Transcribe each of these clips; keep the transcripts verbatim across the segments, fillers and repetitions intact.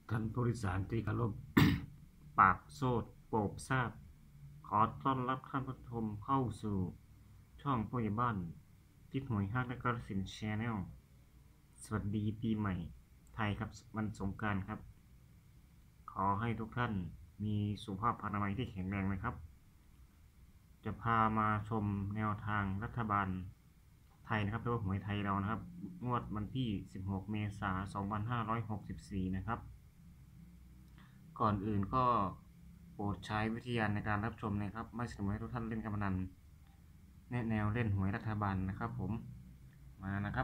ท่านผู้โดยสารที่เคารพ ปากโซดโปรบทราบขอต้อนรับท่านผู้ชมเข้าสู่ช่องผู้ใหญ่บ้านทิศหวยฮักและกระสินแชนแนลสวัสดีปีใหม่ไทยครับวันสงกรานต์ครับขอให้ทุกท่านมีสุขภาพอนามัยที่แข็งแรงนะครับจะพามาชมแนวทางรัฐบาลไทยนะครับหรือว่าหวยไทยเรานะครับงวดวันที่สิบหกเมษายนสองพันห้าร้อยหกสิบสี่นะครับก่อนอื่นก็โปรดใช้วิทยาณในการรับชมนะครับไม่สนับสนุนให้ทุกท่านเล่นการพนันแนะแนวเล่นหวยรัฐบาลนะครับผมมานะครับ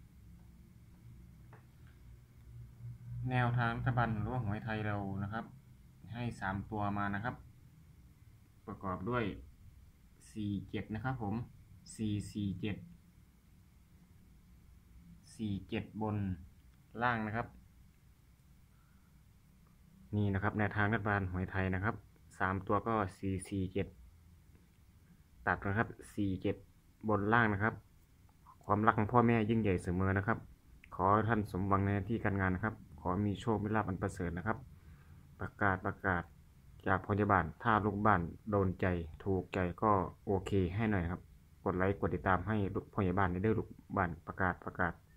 แนวทางรัฐบาลหรือว่าหวยไทยเรานะครับให้สามตัวมานะครับประกอบด้วยสี่เจ็ดนะครับผมสี่สี่เจ็ดสี่เจ็ดบนล่างนะครับนี่นะครับแนวทางรัฐบาลหวยไทยนะครับสามตัวก็สี่สี่เจ็ดตัดนะครับสี่เจ็ดบนล่างนะครับความรักของพ่อแม่ยิ่งใหญ่เสมอนะครับขอท่านสมหวังในที่การงานนะครับขอมีโชคมีลาภอันประเสริฐนะครับประกาศประกาศจากพยาบาลถ้าลูกบ้านโดนใจถูกใจก็โอเคให้หน่อยครับกดไลค์กดติดตามให้ลูกพยาบาลในเด้อลูกบ้านประกาศประกาศ